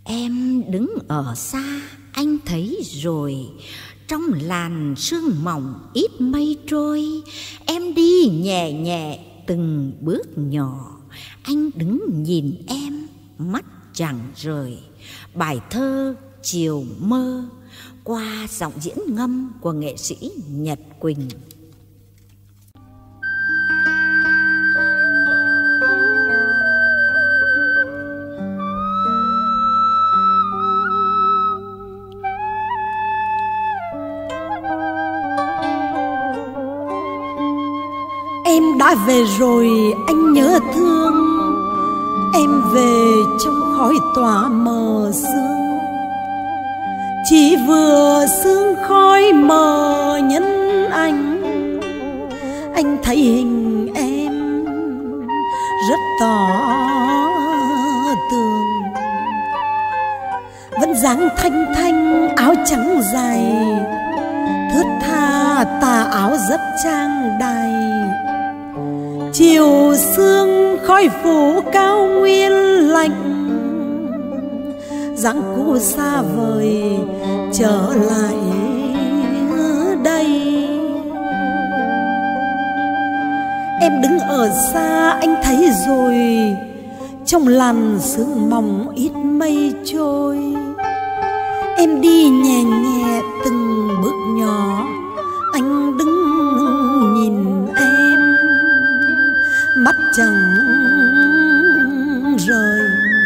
Em đứng ở xa anh thấy rồi, trong làn sương mỏng ít mây trôi, em đi nhẹ nhẹ từng bước nhỏ. Anh đứng nhìn em, mắt chẳng rời. Bài thơ Chiều Mơ qua giọng diễn ngâm của nghệ sĩ Nhật Quỳnh. Em đã về rồi anh nhớ thương, em về trong khói tỏa mờ sương. Chỉ vừa sương khói mờ nhân anh thấy hình em rất tỏ tường. Vẫn dáng thanh thanh áo trắng dài, thướt tha tà áo dấp trang đài. Chiều sương khói phủ cao nguyên lạnh, dáng cũ xa vời trở lại đây. Em đứng ở xa anh thấy rồi, trong làn sương mỏng ít mây trôi. Em đi nhẹ nhẹ từng bước nhỏ, anh đứng nhìn em, mắt chẳng rời.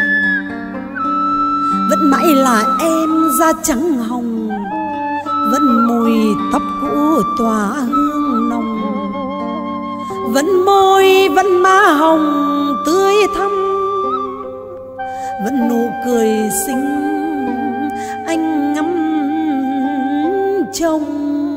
Vẫn mãi là em da trắng hồng, vẫn mùi tóc cũ tỏa hương nồng, vẫn môi vẫn má hồng tươi thắm, vẫn nụ cười xinh anh ngắm trông.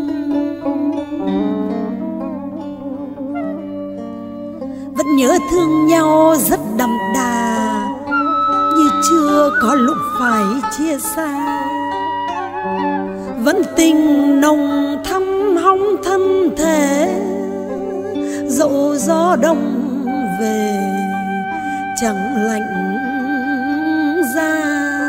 Vẫn nhớ thương nhau rất đậm đà, như chưa có lúc phải chia xa. Vẫn tình nồng thắm hóng thân thể, dẫu gió đông về chẳng lạnh ra.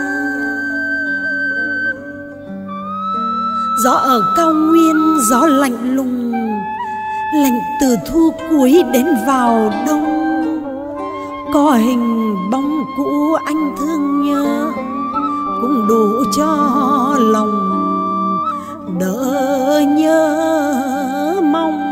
Gió ở cao nguyên gió lạnh lùng, lạnh từ thu cuối đến vào đông. Có hình bóng cũ anh thương nhớ, cũng đủ cho lòng đỡ nhớ mong.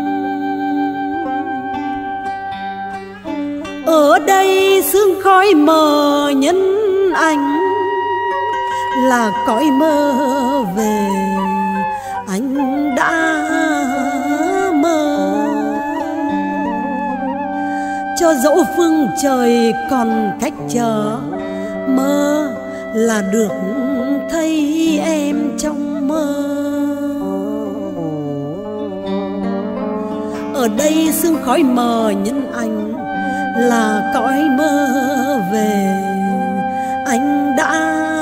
Ở đây sương khói mờ nhân anh, là cõi mơ về anh đã mơ. Cho dẫu phương trời còn cách trở, mơ là được thấy em trong mơ. Ở đây sương khói mờ nhân anh, là cõi mơ về anh đã